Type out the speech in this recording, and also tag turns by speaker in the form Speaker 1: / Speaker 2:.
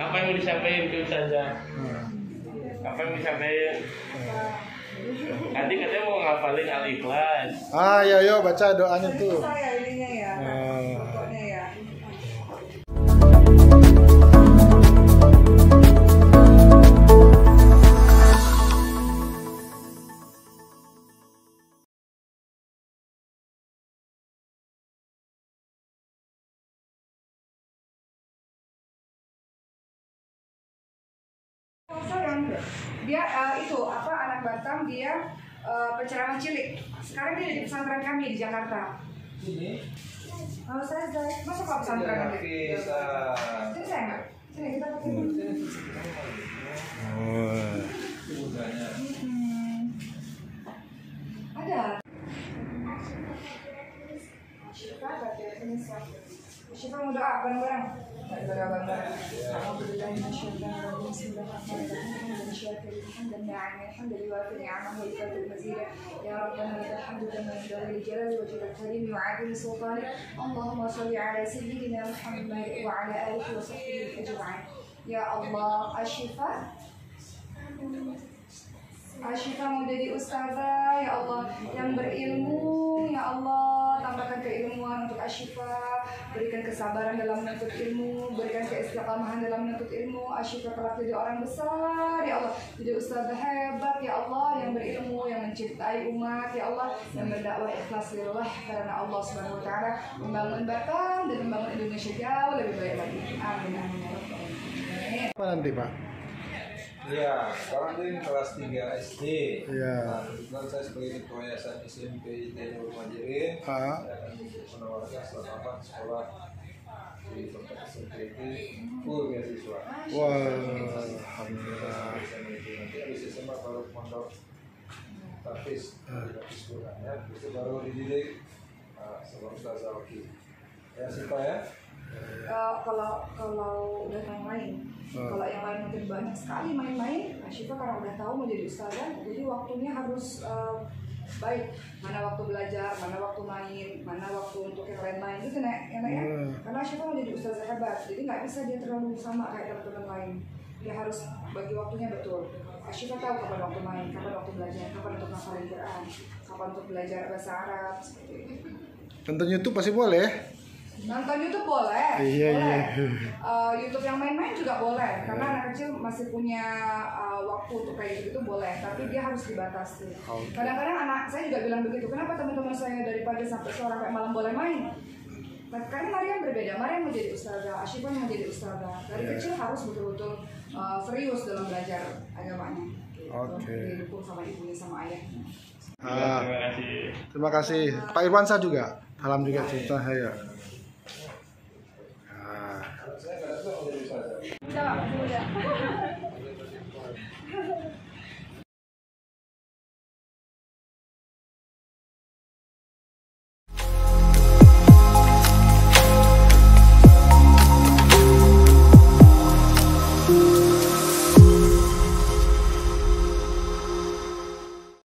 Speaker 1: Apa yang mau disampaikan ke Ustazah? Apa yang mau disampaikan? Nanti katanya mau ngafalin Al-Ikhlas.
Speaker 2: Yo baca doanya tuh.
Speaker 3: Saya ininya ya. Pokoknya ya. Dia itu apa anak Batam, dia penceramah cilik. Sekarang dia di pesantren kami di Jakarta. Ini? Oh, saya masuk ke pesantren nanti. Sini saya nggak? Sini kita pakai. Ada. Syifa mau doa bareng-bareng. Doa bareng-bareng. Alhamdulillah masyaallah bismillahirrahmanirrahim. Syakir hamdan na'am hamdan yuwafi ni'amahu wa yukaffir mazidah. Ya rabbana lakal hamdu kama yanbaghi li jalali wajhikal karim wa 'azimi sultanik. Allahumma shalli 'ala sayyidina Muhammad wa 'ala alihi wa sahbihi ajma'in. Ya Allah, Asyifa mau jadi ustazah, ya Allah, yang berilmu, ya Allah, tambahkan keilmuan untuk Asyifa, berikan kesabaran dalam menuntut ilmu, berikan keistiqamahan dalam menuntut ilmu. Asyifa kelak jadi orang besar, ya Allah, jadi ustazah hebat, ya Allah, yang berilmu, yang mencintai umat, ya Allah, yang berdakwah ikhlas lillah karena Allah Subhanahu wa taala, membangun Batam dan membangun Indonesia jauh lebih baik lagi. Amin amin ya rabbal alamin.
Speaker 2: Apa nanti, Pak?
Speaker 4: Iya, sekarang ini kelas 3 SD.
Speaker 2: Iya.
Speaker 4: Nah, kebetulan saya sebagai ketua yayasan SMP Nurul Majirin, menawarkan selamat sekolah di tempat SMP itu full beasiswa.
Speaker 2: Wah, alhamdulillah.
Speaker 4: Nanti habis SMA baru pondok tapis Qurannya, itu baru dididik sama Ustazah Oki. Ya, Sipa ya.
Speaker 3: Kalau udah main-main, kalau yang lain mungkin banyak sekali main-main, Asyifa karena udah tahu mau jadi ustazah, jadi waktunya harus baik. Mana waktu belajar, mana waktu main, mana waktu untuk yang lain-lain gitu ya. Karena Asyifa mau jadi ustazah hebat, jadi nggak bisa dia terlalu sama kayak teman-teman lain. Dia harus bagi waktunya betul. Asyifa tahu kapan waktu main, kapan waktu belajar, kapan untuk ngafalin Quran, kapan untuk belajar bahasa Arab seperti itu.
Speaker 2: Nonton YouTube pasti boleh.
Speaker 3: Nonton YouTube boleh, boleh. YouTube yang main-main juga boleh, karena anak kecil masih punya waktu untuk kayak gitu boleh, tapi dia harus dibatasi. Kadang-kadang anak saya juga bilang begitu, kenapa teman-teman saya dari pagi sampai sore sampai malam boleh main? Karena Maryam berbeda, Maryam mau jadi ustazah, Asyifa mau jadi ustazah. Dari kecil harus betul-betul serius dalam belajar agamanya. Didukung sama ibunya sama ayahnya.
Speaker 1: Terima kasih.
Speaker 2: Terima kasih. Pak Irwansyah juga. Salam juga cerita saya.
Speaker 4: Saya nggak tahu mau jadi ustazah.
Speaker 3: Udah.